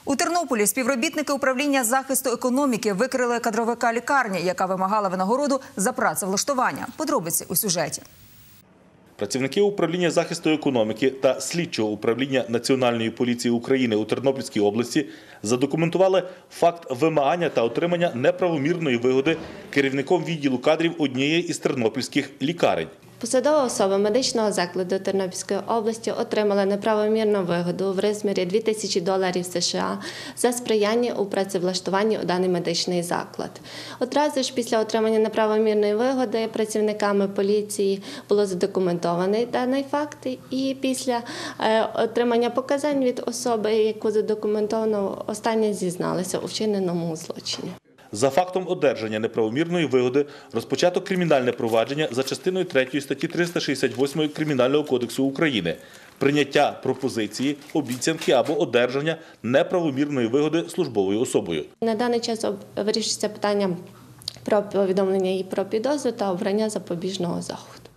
У Тернополі співробітники управління захисту економіки викрили кадровика лікарні, яка вимагала винагороду за працевлаштування. Подробиці у сюжеті. Працівники управління захисту економіки та слідчого управління Національної поліції України у Тернопільській області задокументували факт вимагання та отримання неправомірної вигоди керівником відділу кадрів однієї із тернопільських лікарень. Посадова особа медичного закладу Тернопільської області отримала неправомірну вигоду в розмірі $2000 США за сприяння у працевлаштуванні у даний медичний заклад. Одразу ж після отримання неправомірної вигоди працівниками поліції було задокументований даний факт, і після отримання показань від особи, яку задокументовано, остання зізналася у вчиненому злочині. За фактом одержання неправомірної вигоди розпочато кримінальне провадження за частиною 3 статті 368 Кримінального кодексу України – прийняття пропозиції, обіцянки або одержання неправомірної вигоди службовою особою. На даний час вирішується питання про повідомлення і про підозру та обрання запобіжного заходу.